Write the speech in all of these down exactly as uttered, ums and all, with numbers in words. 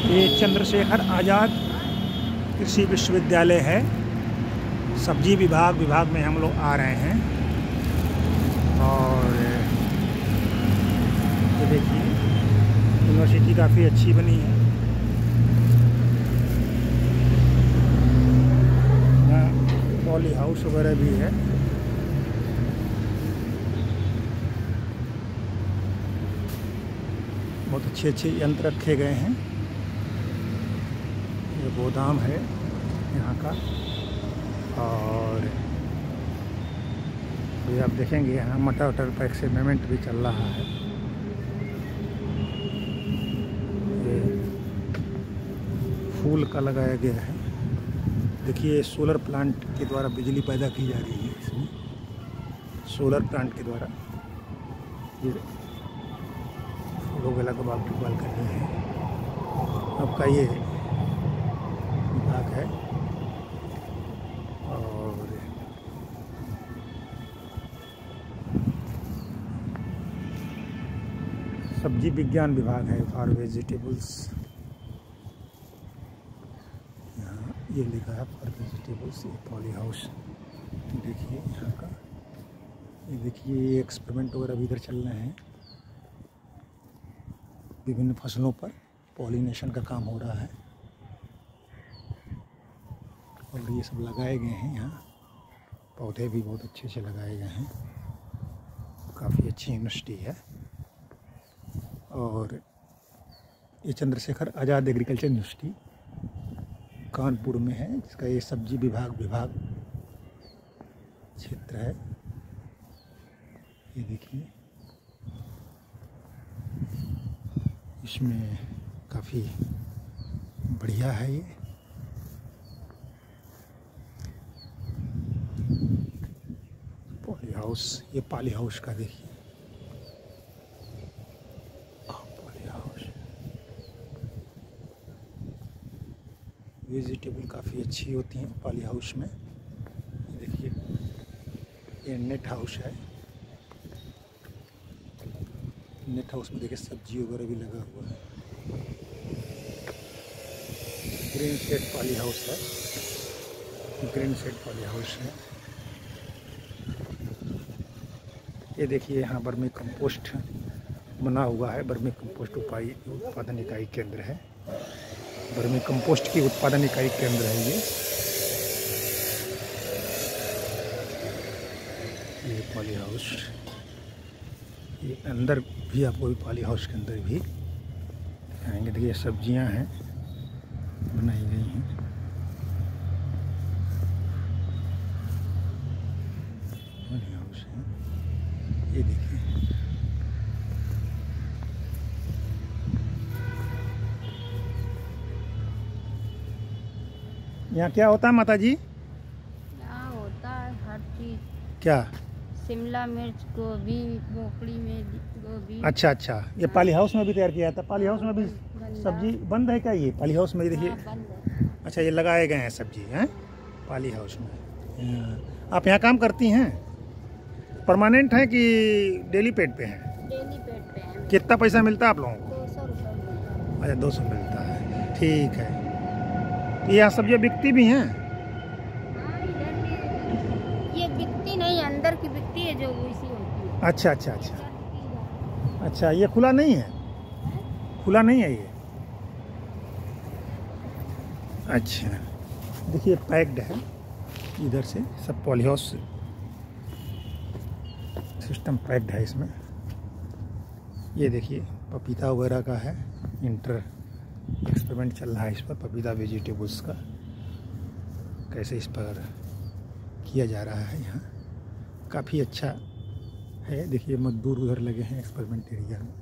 ये चंद्रशेखर आज़ाद कृषि विश्वविद्यालय है। सब्जी विभाग विभाग में हम लोग आ रहे हैं और ये देखिए यूनिवर्सिटी काफ़ी अच्छी बनी है। यहाँ पॉली हाउस वगैरह भी है। बहुत अच्छे अच्छे यंत्र रखे गए हैं। ये गोदाम है यहाँ का और ये आप देखेंगे यहाँ मटर वटर पैक से पेमेंट भी चल रहा है। ये फूल का लगाया गया है। देखिए सोलर प्लांट के द्वारा बिजली पैदा की जा रही है। इसमें सोलर प्लांट के द्वारा ये फूलों के लगा बालकनी है। आपका ये विभाग है और सब्जी विज्ञान विभाग है फॉर वेजिटेबल्स। यहाँ ये लिखा है फॉर वेजिटेबल्स। ये पॉली हाउस देखिए यहाँ का। ये देखिए ये एक्सपेरिमेंट वगैरह भी इधर चल रहे हैं। विभिन्न फसलों पर पॉलिनेशन का काम हो रहा है और ये सब लगाए गए हैं। यहाँ पौधे भी बहुत अच्छे से लगाए गए हैं। काफ़ी अच्छी यूनिवर्सिटी है और ये चंद्रशेखर आज़ाद एग्रीकल्चर यूनिवर्सिटी कानपुर में है, जिसका ये सब्जी विभाग विभाग क्षेत्र है। ये देखिए इसमें काफ़ी बढ़िया है। ये पॉली हाउस, ये पॉली हाउस का देखिए पॉली हाउस। वेजिटेबल काफ़ी अच्छी होती हैं पॉली हाउस में। देखिए ये नेट हाउस है। नेट हाउस में देखिए सब्जी वगैरह भी लगा हुआ है। ग्रीन शेड पॉली हाउस है। ग्रीन शेड पॉली हाउस है। ये देखिए यहाँ बर्मी कंपोस्ट बना हुआ है। बर्मी कंपोस्ट उपाई उत्पादन इकाई केंद्र है। बर्मी कंपोस्ट की उत्पादन इकाई केंद्र है ये। ये पॉली हाउस, ये अंदर भी आपको भी पॉली हाउस के अंदर भी दिखाएंगे। देखिए सब्जियां हैं बनाई गई हैं। पॉली हाउस है ये देखिए। यहाँ क्या होता है माता जी? यहाँ होता है हर चीज। क्या? शिमला मिर्च, गोभी, ब्रोकली में गोभी। अच्छा अच्छा, ये पॉली हाउस में भी तैयार किया था। पॉली हाउस में भी सब्जी बंद है क्या? ये पॉली हाउस में देखिए। अच्छा ये लगाए गए हैं सब्जी हैं पॉली हाउस में। आप यहाँ काम करती हैं? परमानेंट है कि डेली पेड पे हैं? डेली पेड पे हैं। कितना पैसा मिलता है आप लोगों को? दो सौ रुपये मिलता है। अच्छा दो सौ मिलता है, ठीक है। तो यहाँ सब्जियाँ बिकती भी हैं? हाँ इधर भी ये बिकती नहीं, अंदर की बिकती है जो वैसी होती है। अच्छा अच्छा अच्छा अच्छा, ये खुला नहीं है? खुला नहीं है ये? अच्छा देखिए पैक्ड है इधर से सब। पॉली हाउस सिस्टम पैक्ड है इसमें। ये देखिए पपीता वगैरह का है। इंटर एक्सपेरिमेंट चल रहा है इस पर, पपीता वेजिटेबल्स का कैसे इस पर किया जा रहा है। यहाँ काफ़ी अच्छा है। देखिए मजदूर उधर लगे हैं एक्सपेरिमेंट एरिया में।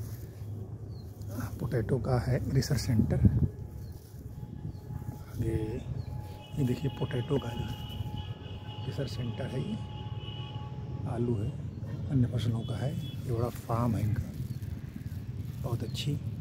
पोटैटो का है रिसर्च सेंटर। आगे ये देखिए पोटैटो का रिसर्च सेंटर है। ये आलू है, अन्य फसलों का है। ये बड़ा फार्म है इनका, बहुत अच्छी